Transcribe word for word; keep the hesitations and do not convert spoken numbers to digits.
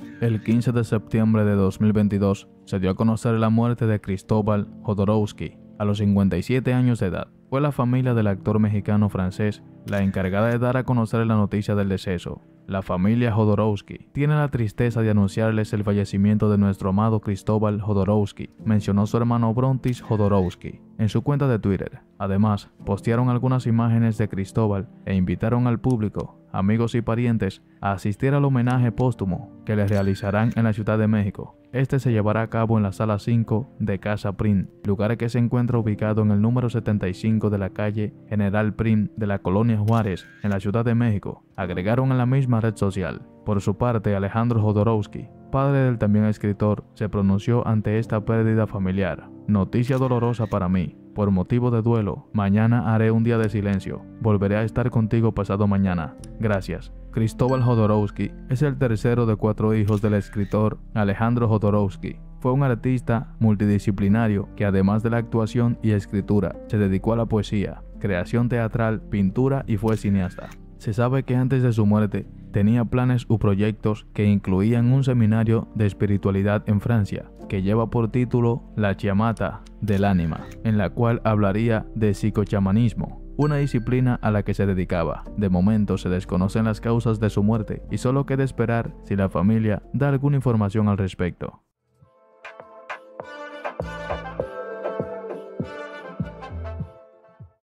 El quince de septiembre de dos mil veintidós se dio a conocer la muerte de Cristóbal Jodorowsky a los cincuenta y siete años de edad. Fue la familia del actor mexicano-francés la encargada de dar a conocer la noticia del deceso. La familia Jodorowsky tiene la tristeza de anunciarles el fallecimiento de nuestro amado Cristóbal Jodorowsky, mencionó su hermano Brontis Jodorowsky en su cuenta de Twitter. Además, postearon algunas imágenes de Cristóbal e invitaron al público, amigos y parientes, a asistir al homenaje póstumo que les realizarán en la Ciudad de México. Este se llevará a cabo en la Sala cinco de Casa Prim, lugar que se encuentra ubicado en el número setenta y cinco de la calle General Prim de la Colonia Juárez, en la Ciudad de México, agregaron en la misma red social. Por su parte, Alejandro Jodorowsky, padre del también escritor, se pronunció ante esta pérdida familiar. Noticia dolorosa para mí. Por motivo de duelo, mañana haré un día de silencio. Volveré a estar contigo pasado mañana. Gracias. Cristóbal Jodorowsky es el tercero de cuatro hijos del escritor Alejandro Jodorowsky. Fue un artista multidisciplinario que, además de la actuación y escritura, se dedicó a la poesía, creación teatral, pintura y fue cineasta. Se sabe que antes de su muerte tenía planes u proyectos que incluían un seminario de espiritualidad en Francia, que lleva por título La Chiamata del Ánima, en la cual hablaría de psicochamanismo, una disciplina a la que se dedicaba. De momento se desconocen las causas de su muerte y solo queda esperar si la familia da alguna información al respecto.